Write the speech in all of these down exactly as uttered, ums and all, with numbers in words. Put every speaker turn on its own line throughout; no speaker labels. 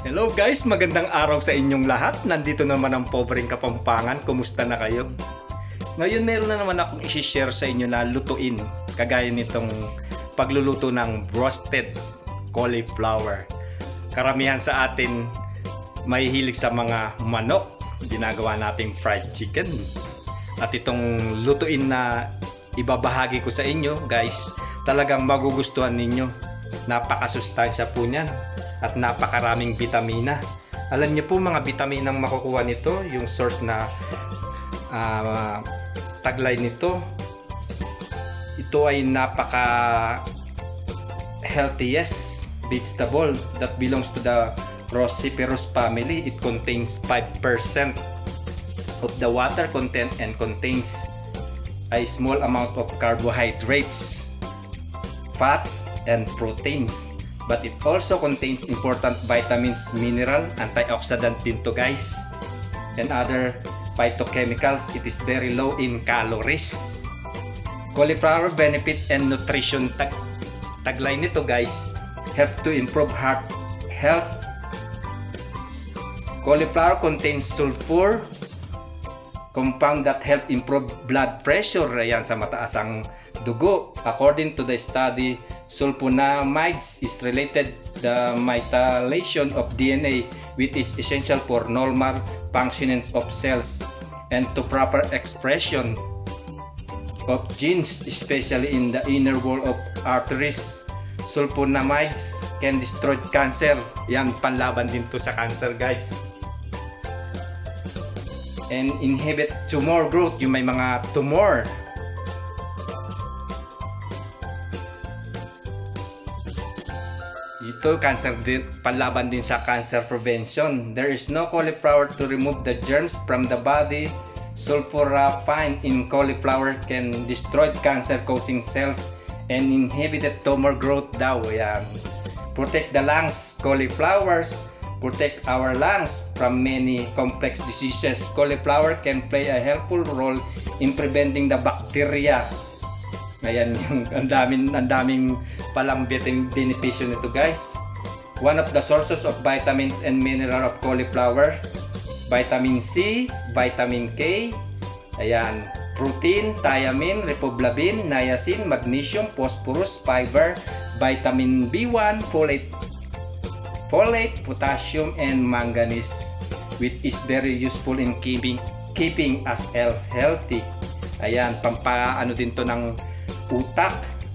Hello guys, magandang araw sa inyong lahat. Nandito naman ang pobreng Kapampangan. Kumusta na kayo? Ngayon meron na naman akong i-share sa inyo na lutuin. Kagaya nitong pagluluto ng roasted cauliflower. Karamihan sa atin may hilig sa mga manok. Ginagawa nating fried chicken. At itong lutuin na ibabahagi ko sa inyo guys, talagang magugustuhan ninyo. Napakasustansya po niyan at napakaraming vitamina. Alam niyo po mga vitaminang makukuha nito, yung source na uh, taglay nito, ito ay napaka healthiest vegetable that belongs to the Cruciferous family. It contains five percent of the water content and contains a small amount of carbohydrates, fats, and proteins. But it also contains important vitamins, mineral, antioxidant din to guys, and other phytochemicals. It is very low in calories. Cauliflower benefits and nutrition. Tag taglay nito guys, help to improve heart health. Cauliflower contains sulfur compound that help improve blood pressure. Ayan, sa mataas ang dugo. According to the study, sulfonamides is related the methylation of D N A, which is essential for normal functioning of cells and to proper expression of genes, especially in the inner wall of arteries. Sulfonamides can destroy cancer. Yan, panlaban din to sa cancer guys. And inhibit tumor growth, yung may mga tumor. Ito, cancer din, panlaban din sa cancer prevention. There is no cauliflower to remove the germs from the body. Sulforaphane in cauliflower can destroy cancer-causing cells and inhibit tumor growth daw. Yan. Protect the lungs. Cauliflowers protect our lungs from many complex diseases. Cauliflower can play a helpful role in preventing the bacteria. Ayan, yung ang daming, ang daming palang benepisyo nito guys. One of the sources of vitamins and mineral of cauliflower, vitamin C, vitamin K, ayan, protein, thiamine, riboflavin, niacin, magnesium, phosphorus, fiber, vitamin B one, folate, folate, potassium, and manganese, which is very useful in keeping keeping us healthy. Ayan, pampaano din to ng utak,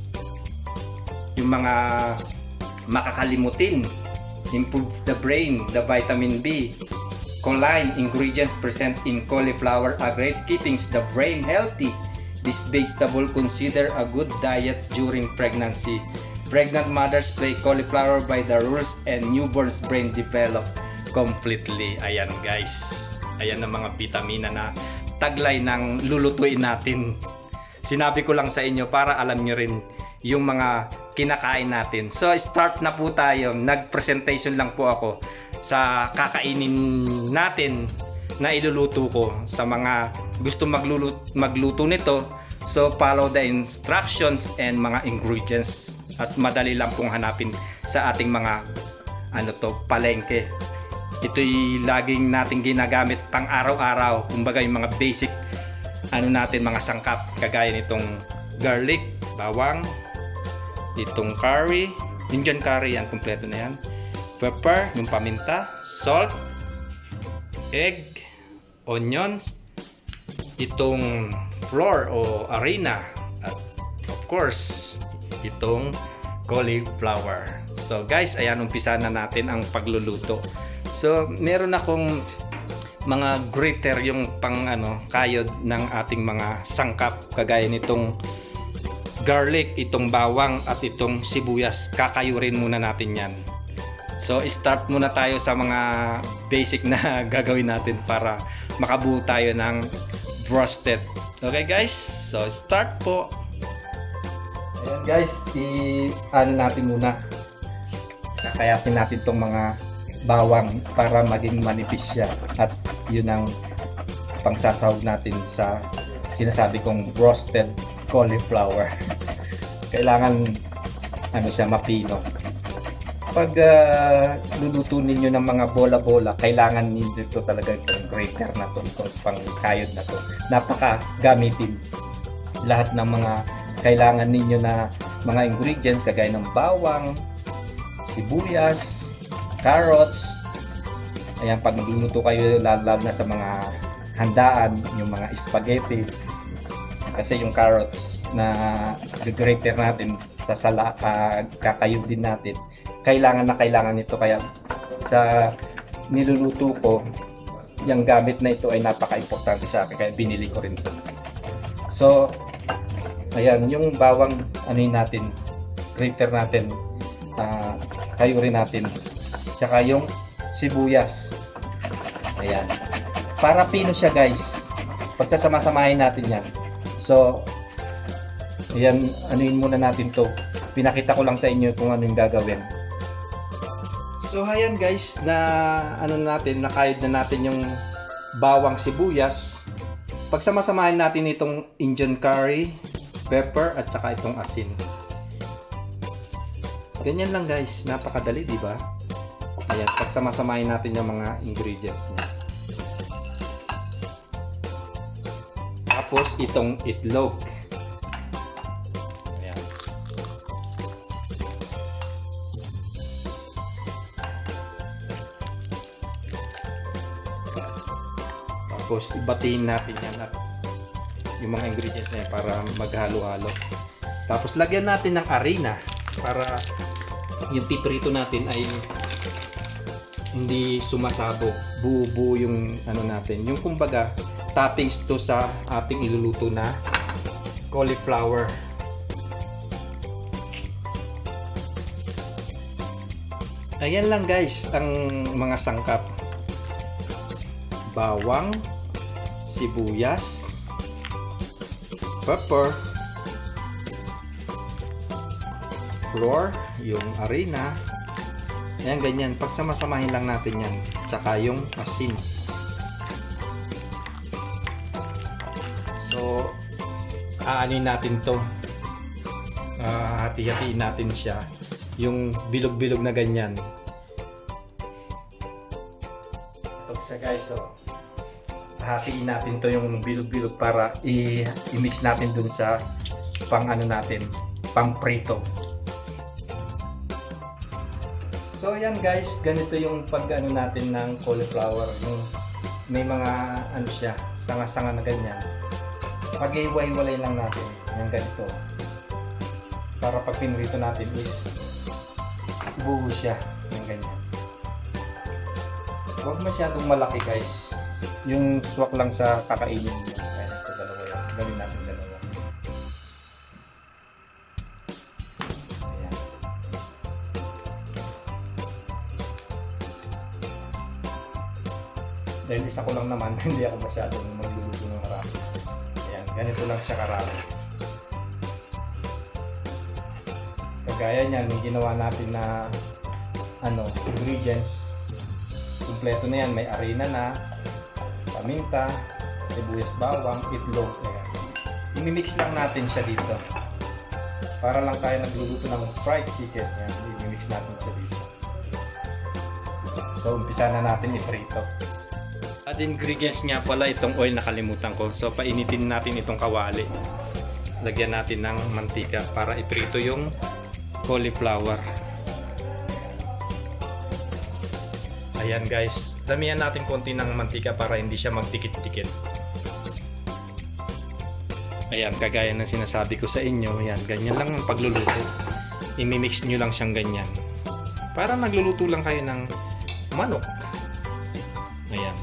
yung mga makakalimutin. Improves the brain. The vitamin B, choline ingredients present in cauliflower are great keeping the brain healthy. This vegetable considered a good diet during pregnancy. Pregnant mothers play cauliflower by the rules and newborn's brain develop completely. Ayan guys, ayan ang mga vitamina na taglay ng lulutuin natin. Sinabi ko lang sa inyo para alam nyo rin yung mga kinakain natin. So start na po tayo. Nag-presentation lang po ako sa kakainin natin na iluluto ko. Sa mga gusto magluto, magluto nito, so follow the instructions and mga ingredients. At madali lang pong hanapin sa ating mga ano to, palengke. Ito'y laging nating ginagamit pang araw-araw. Kumbaga yung mga basic ano natin, mga sangkap, kagaya nitong garlic, bawang, itong curry, Indian curry, yan, kumpleto na yan, pepper, yung paminta, salt, egg, onions, itong flour o harina, at of course itong cauliflower. So guys, ayan, umpisa na natin ang pagluluto. So meron akong mga grater, yung pang ano, kayod ng ating mga sangkap, kagaya nitong garlic, itong bawang, at itong sibuyas. Kakayurin muna natin yan. So start muna tayo sa mga basic na gagawin natin para makabuo tayo ng roasted. Okay guys, so start po. Ayan guys, i-ano natin muna, kakayasin natin tong mga bawang para maging manipis siya, at yun ang pangsasahog natin sa sinasabi kong roasted cauliflower. Kailangan ano siya, mapino. pag uh, luluto ninyo ng mga bola-bola, kailangan ninyo ito talaga itong grater na to, itong pangkayod na to. Napaka gamitin lahat ng mga kailangan ninyo na mga ingredients kagaya ng bawang, sibuyas, carrots. Ayan, pag magluluto kayo lalo na sa mga handaan, yung mga spaghetti, kasi yung carrots na grater natin sa sala, uh, kakayod din natin, kailangan na kailangan nito. Kaya sa niluluto ko, yung gamit na ito ay napaka-importante sa akin, kaya binili ko rin ito. So ayan, yung bawang ano natin, grater natin, uh, kayo rin natin, tsaka yung sibuyas, ayan, para pino siya guys, pagsasama-samahin natin yan. So ayan, anuin muna natin to, pinakita ko lang sa inyo kung ano yung gagawin. So ayan guys, na ano natin, nakayod na natin yung bawang, sibuyas. Pagsama-samahin natin itong Indian curry, pepper at saka itong asin. Ganyan lang guys, napakadali, di ba? Ayan, pagsama-samahin natin yung mga ingredients niya. Tapos itong itlog. Ayan. Tapos ibatiin natin yan at yung mga ingredients na yan para maghalo-halo. Tapos lagyan natin ng harina para yung piprito natin ay hindi sumasabog, buo-buo yung ano natin, yung kumbaga toppings to sa ating iluluto na cauliflower. Ayan lang guys ang mga sangkap: bawang, sibuyas, pepper, flour, yung harina. Ayan, ganyan. Pagsama-samahin lang natin yan. Tsaka yung asin. So, aanin natin to. Uh, hati-hatiin natin siya. Yung bilog-bilog na ganyan. Ito siya guys. So, hatiin natin to yung bilog-bilog para i-mix natin dun sa pang ano natin, pang prito. So yan guys, ganito yung pag ano natin ng cauliflower. Yung may mga ano siya, sanga-sanga na ganyan. Pag iwalay-walay lang natin yung ganito, para pag pinrito natin is buo siya yung ganyan. Huwag masyadong malaki guys, yung swak lang sa kakainin niya. Ayan, ito dalawa yan, gawin natin dalawa. Dahil isa ko lang naman, hindi ako masyadong magluluto ng marami. Ayan, ganito lang siya karami. Kagaya niyan, yung ginawa natin na ano, ingredients, kumpleto na yan. May harina na, paminta, sibuyas, bawang, itlog. Ayan. I-mix lang natin siya dito. Para lang tayo nagluluto ng fried chicken. Ayan, i-mix natin siya dito. So, umpisa na natin i-prito. At ingredients nga pala, itong oil nakalimutan ko. So painitin natin itong kawali. Lagyan natin ng mantika para iprito yung cauliflower. Ayan guys, damihan natin konti ng mantika para hindi siya magdikit-dikit. Ayan, kagaya ng sinasabi ko sa inyo, ayan, ganyan lang ang pagluluto. I-mix nyo lang siyang ganyan. Para nagluluto lang kayo ng manok. Ayan.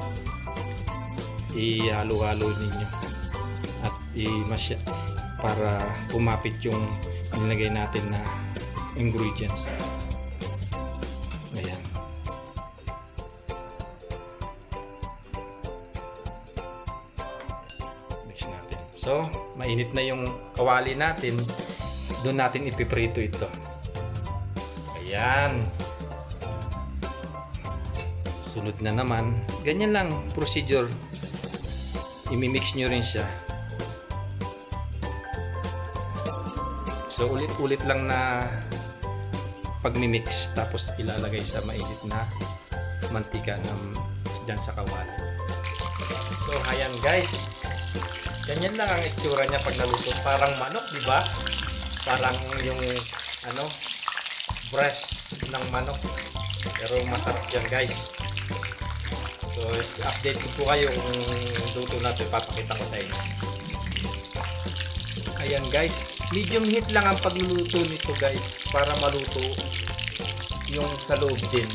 Ihalo-halo ninyo at i-masya para pumapit yung nilagay natin na ingredients. Ayan. Mix natin. So, mainit na yung kawali natin. Doon natin ipiprito ito. Ayan. Sunod na naman. Ganyan lang procedure. I-mix nyo rin siya. So ulit-ulit lang na
pagmimix, tapos ilalagay sa mainit na mantika ng dyan sa kawali. So ayan guys, ganyan lang ang itsura niya pag naluto. Parang manok, di ba? Parang yung ano, breast ng manok, pero masarap yan guys. So update ko po kayo kung luto natin, papakita ko sa inyo. Ayan guys, medium heat lang ang pagluluto nito guys, para maluto yung sa loob din.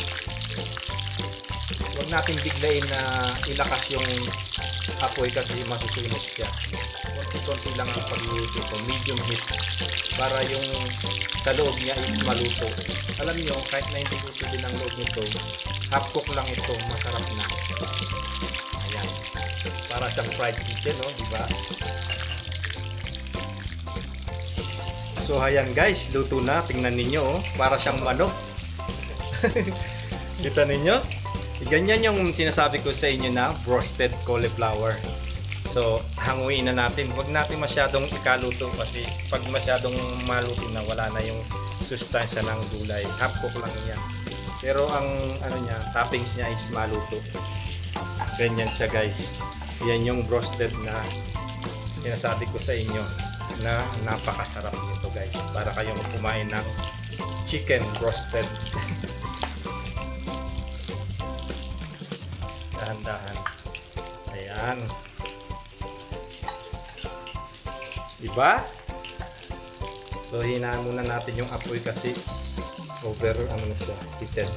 Huwag natin biglain na ilakas yung apoy kasi masusunog siya. Konti-konti lang ang pagluluto ko, medium heat, para yung sa loob niya is maluto. Alam nyo, kahit na hindi luto din ang loob nito, half cook lang ito, masarap na. Ayan, para siyang fried chicken, no? Diba? So ayan guys, luto na. Tingnan ninyo, oh, para siyang manok. Kita ninyo? Ganyan yung sinasabi ko sa inyo na roasted cauliflower. So hanguin na natin. Huwag natin masyadong ikaluto kasi pag masyadong maluto na, wala na yung sustansya ng gulay. Half cook lang yan. Pero ang ano niya, toppings niya is maluto. Ganyan siya guys. Yan yung roasted na sinasabi ko sa inyo na napakasarap nito guys. Para kayong kumain ng chicken roasted. Dahan-dahan. Ayan. Diba? So hinaan muna natin yung apoy kasi over ano na siya, heated.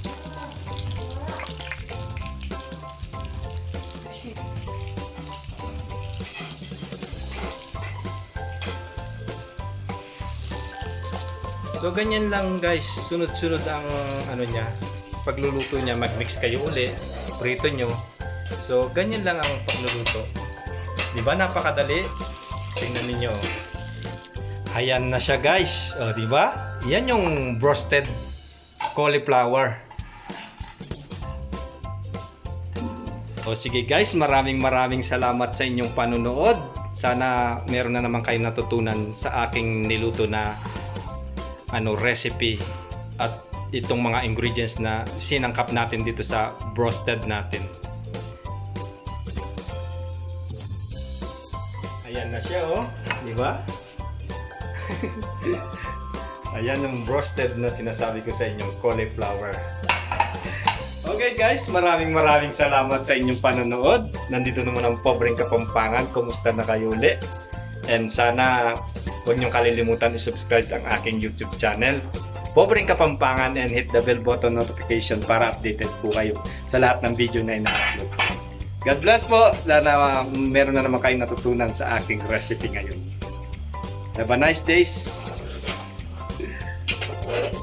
So ganyan lang guys, sunod-sunod ang ano niya, pagluluto niya. Mag-mix kayo uli, prito nyo. So ganyan lang ang pagluluto. Diba napakadali? Tingnan niyo. Ayan na siya guys. O diba? Yan yung roasted cauliflower. O sige guys, maraming maraming salamat sa inyong panunood. Sana meron na naman kayong natutunan sa aking niluto na ano recipe at itong mga ingredients na sinangkap natin dito sa roasted natin. Ayan na siya, oh, di ba? Ayan yung roasted na sinasabi ko sa inyong cauliflower. Okay guys, maraming maraming salamat sa inyong panonood. Nandito naman ang Pobreng Kapampangan. Kumusta na kayo uli? And sana huwag niyong kalilimutan i-subscribe ang aking YouTube channel, Pobreng Kapampangan, and hit the bell button notification para updated po kayo sa lahat ng video na ina-upload. God bless po. Sana uh, meron na naman kayong natutunan sa aking recipe ngayon. Have a nice days.